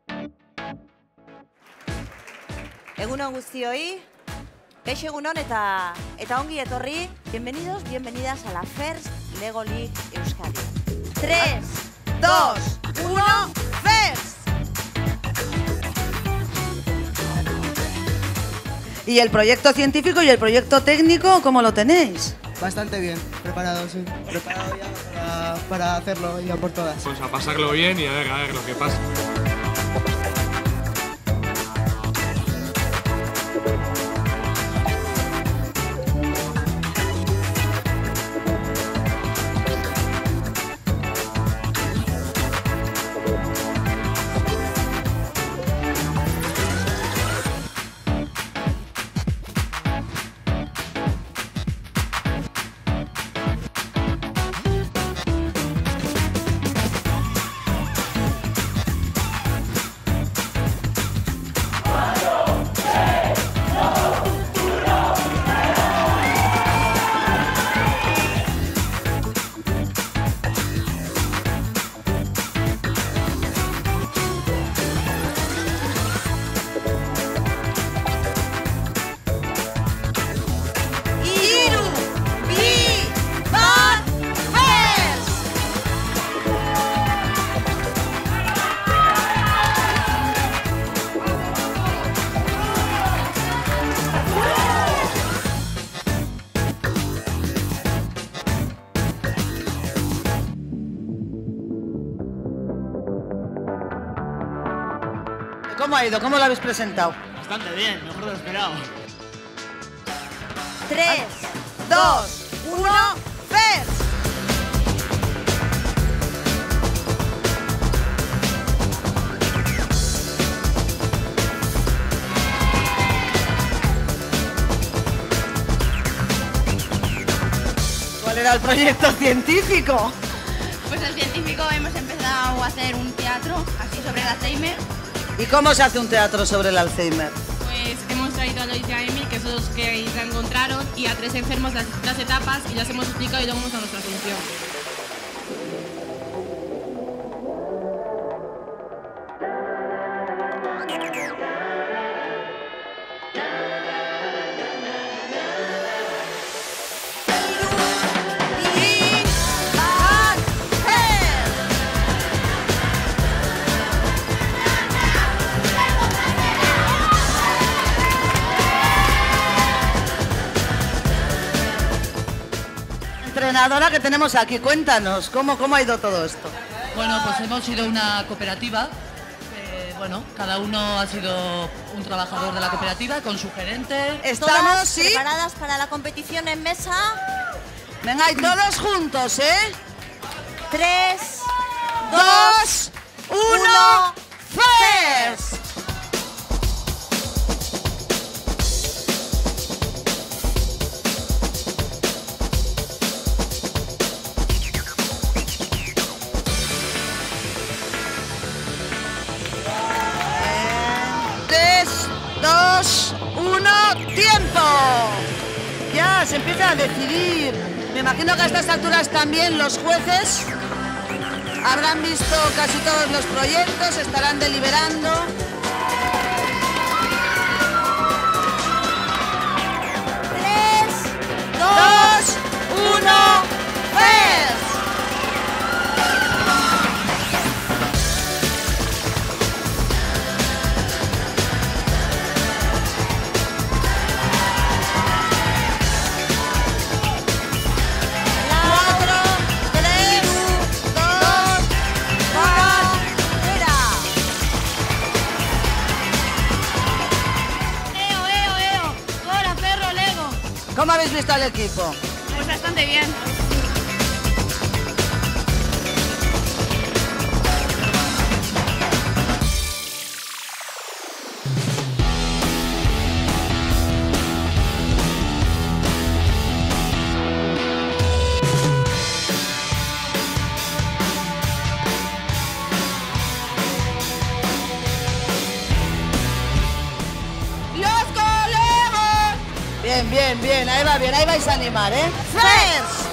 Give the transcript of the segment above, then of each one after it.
Egunon guztioi, kaixo egunon eta ongi etorri. Bienvenidos, bienvenidas a la First Lego League Euskadi. 3, 2, 1, First. ¿Y el proyecto científico y el proyecto técnico cómo lo tenéis? Bastante bien, preparado, sí. Preparado ya para hacerlo ya por todas. Pues a pasarlo bien y a ver lo que pasa. ¿Cómo ha ido? ¿Cómo lo habéis presentado? Bastante bien, mejor de lo esperado. 3, 2, 1, First. ¿Cuál era el proyecto científico? Pues el científico hemos empezado a hacer un teatro así sobre el Alzheimer. ¿Y cómo se hace un teatro sobre el Alzheimer? Pues hemos traído a Lois y a Emil, que son los que se encontraron, y a 3 enfermos las distintas etapas, y las hemos explicado y luego hemos dado nuestra solución. Entrenadora que tenemos aquí, cuéntanos, ¿cómo ha ido todo esto? Bueno, pues hemos sido una cooperativa. Bueno, cada uno ha sido un trabajador de la cooperativa con su gerente. Estamos, ¿Todas ¿sí? preparadas para la competición en mesa? Venga, y todos juntos, ¿eh? 3, 2, 1, First. ¡Tiempo! Ya, se empieza a decidir. Me imagino que a estas alturas también los jueces habrán visto casi todos los proyectos, estarán deliberando. 3, 2, 1, First. ¿Cómo habéis visto al equipo? Pues bastante bien. Bien, ahí vais a animar, ¿eh? ¡First!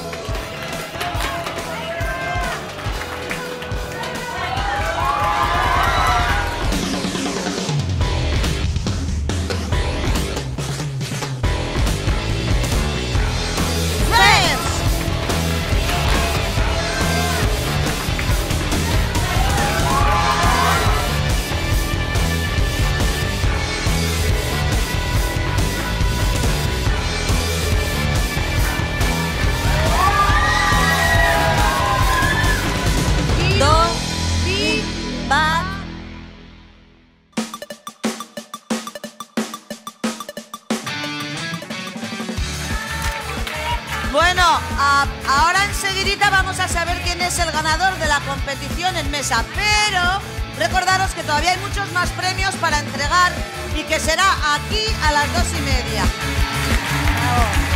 ahora enseguidita vamos a saber quién es el ganador de la competición en mesa, pero recordaros que todavía hay muchos más premios para entregar y que será aquí a las 2:30. Bravo.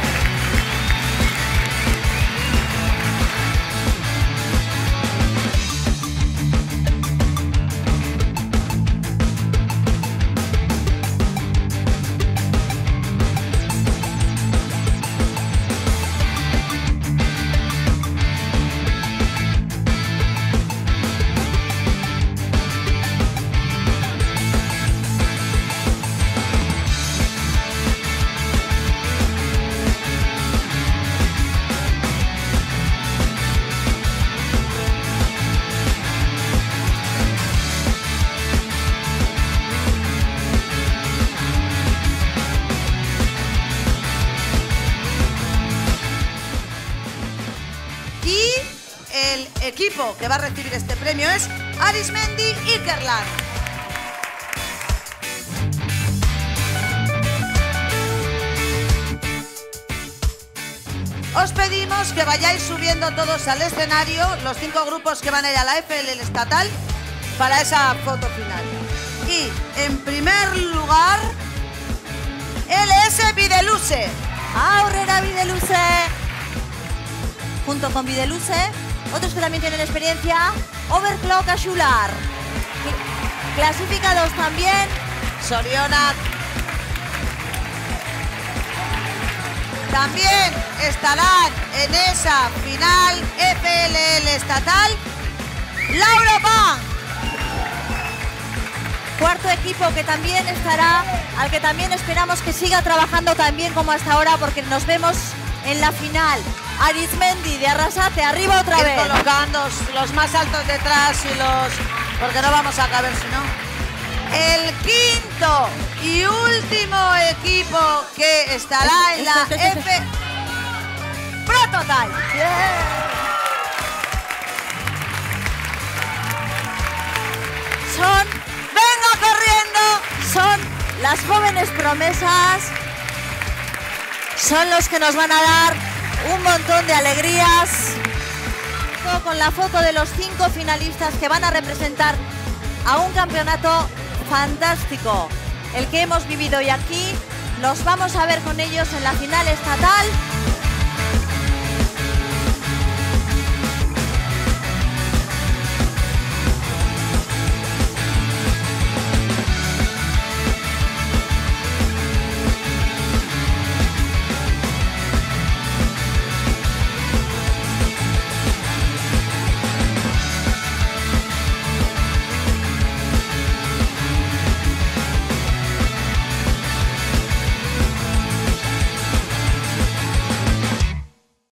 El equipo que va a recibir este premio es Arismendi Ikerlan. Os pedimos que vayáis subiendo todos al escenario, los 5 grupos que van a ir a la FL estatal, para esa foto final. Y en primer lugar, LS Videluce. Aurrera Videluce. Junto con Videluce, otros que también tienen experiencia, Overclock Axular. Clasificados también, Sorionak. También estarán en esa final FLL estatal, Laura Pan. Cuarto equipo que también estará, al que también esperamos que siga trabajando tan bien como hasta ahora, porque nos vemos en la final. Arismendi de Arrasate, arriba otra vez. Colocando los más altos detrás y los... porque no vamos a caber si no. El quinto y último equipo que estará en la F... Prototype. Son, venga corriendo, son las jóvenes promesas, son los que nos van a dar un montón de alegrías. Con la foto de los 5 finalistas que van a representar a un campeonato fantástico, el que hemos vivido hoy aquí. Los vamos a ver con ellos en la final estatal